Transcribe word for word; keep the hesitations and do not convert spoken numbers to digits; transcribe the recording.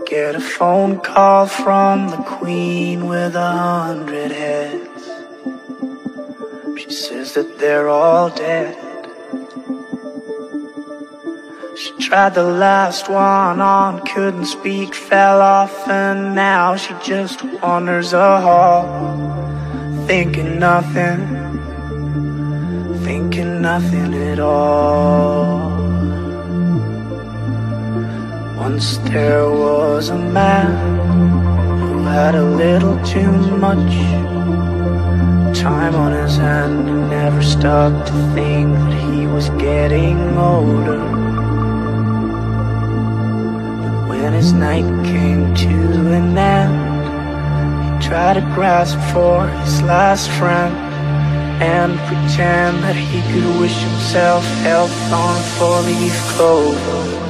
get a phone call from the queen with a hundred heads. She says that they're all dead. She tried the last one on, couldn't speak, fell off, and now she just wanders a hall, thinking nothing, thinking nothing at all. Once there was a man who had a little too much time on his hand and never stopped to think that he was getting older. When his night came to an end, he tried to grasp for his last friend and pretend that he could wish himself health on a four-leaf clover.